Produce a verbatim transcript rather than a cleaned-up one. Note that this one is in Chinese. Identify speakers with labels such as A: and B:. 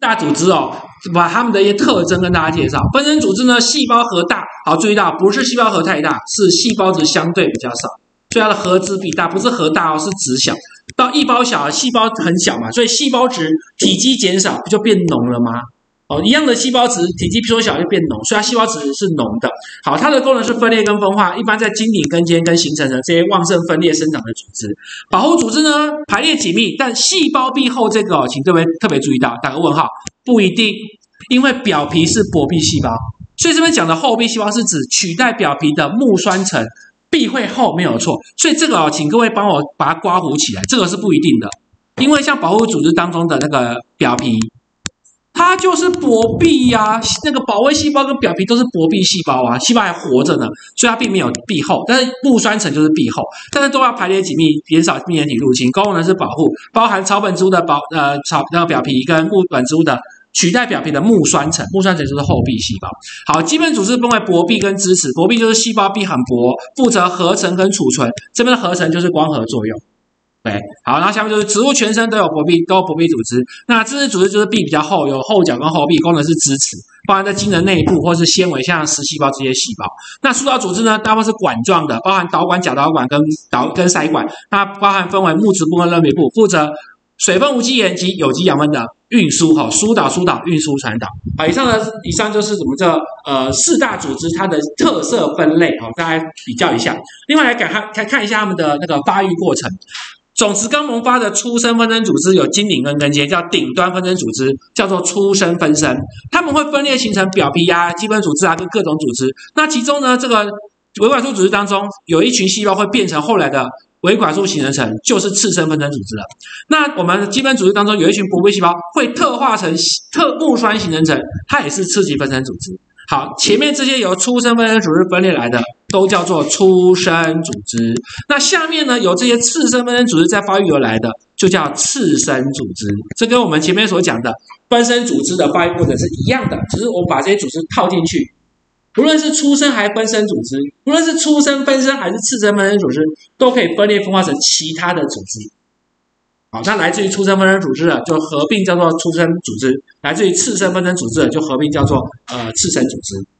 A: 大组织哦，把它们的一些特征跟大家介绍。分身组织呢，细胞核大，好，注意到不是细胞核太大，是细胞质相对比较少，所以它的核质比大，不是核大哦，是质小。到一胞小，细胞很小嘛，所以细胞质体积减少，不就变浓了吗？哦，一样的细胞质体积缩小就变浓，所以它细胞质是浓的。好，它的功能是分裂跟分化，一般在茎顶根尖跟形成的这些旺盛分裂生长的组织。保护组织呢，排列紧密，但细胞壁后这个哦，请各位特别注意到，打个问号，不一定，因为表皮是薄壁细胞，所以这边讲的厚壁细胞是指取代表皮的木栓层，壁会厚没有错。所以这个哦，请各位帮我把它刮糊起来，这个是不一定的，因为像保护组织当中的那个表皮。它就是薄壁呀、啊，那个保卫细胞跟表皮都是薄壁细胞啊，细胞还活着呢，所以它并没有壁厚，但是木栓层就是壁厚，但是都要排列紧密，减少病原体入侵。功能是保护，包含草本植物的保呃草那个表皮跟木本植物的取代表皮的木栓层，木栓层就是厚壁细胞。好，基本组织分为薄壁跟支持，薄壁就是细胞壁很薄，负责合成跟储存，这边的合成就是光合作用。对，好，然后下面就是植物全身都有薄壁，都有薄壁组织。那支持组织就是壁比较厚，有后角跟后壁，功能是支持，包含在茎的内部或是纤维，像实细胞这些细胞。那输导组织呢，大部分是管状的，包含导管、假导管跟导跟塞管。那包含分为木质部跟韧皮部，负责水分、无机盐及有机养分的运输，哈，疏导、疏导、运输、传导。好，以上呢，以上就是我们这呃四大组织它的特色分类，好，大家比较一下。另外来看看看一下它们的那个发育过程。种子刚萌发的初生分身组织有茎顶跟根尖，叫顶端分身组织，叫做初生分身。它们会分裂形成表皮啊、基本组织啊跟各种组织。那其中呢，这个维管束组织当中有一群细胞会变成后来的维管束形成层，就是次生分身组织了。那我们基本组织当中有一群薄壁细胞会特化成特木栓形成层，它也是次级分身组织。好，前面这些由初生分身组织分裂来的都叫做初生组织，那下面呢有这些次生分身组织在发育而来的就叫次生组织。这跟我们前面所讲的分身组织的发育过程是一样的，只是我们把这些组织套进去，不论是初生还是分身组织，不论是初生分身还是次生分身组织，都可以分裂分化成其他的组织。好，那来自于初生分身组织的就合并叫做初生组织，来自于次生分身组织的就合并叫做呃次生组织。